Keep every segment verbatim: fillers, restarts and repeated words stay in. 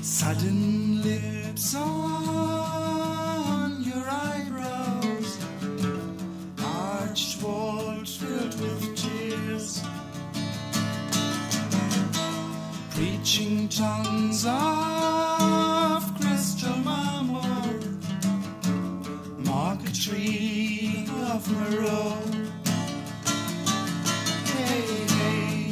Sudden lips on your eyebrows, arched walls filled with tears, preaching tongues of crystal marble, marquetry of Moreau. Hey, hey.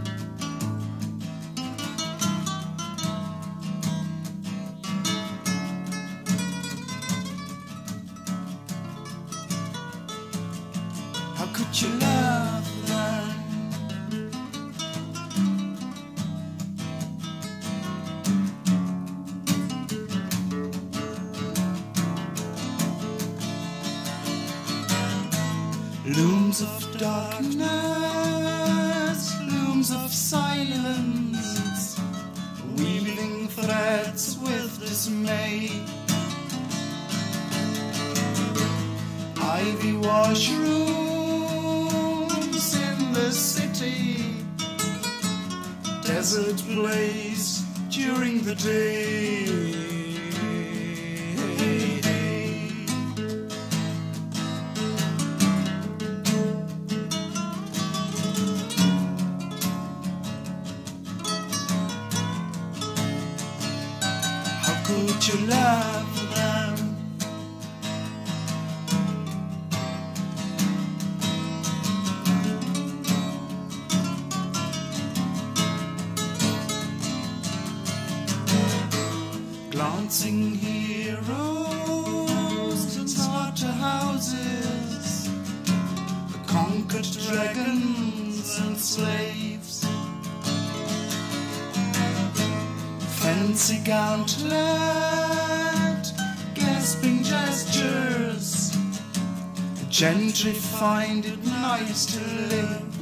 How could you love them? Looms of darkness, looms of silence, weaving threads with dismay. Ivy washrooms in the city, desert blaze during the day. Could you love them? Glancing heroes to slaughterhouses, the conquered dragons and slaves, fancy gauntlet, gasping gestures, the gentry find it nice to live.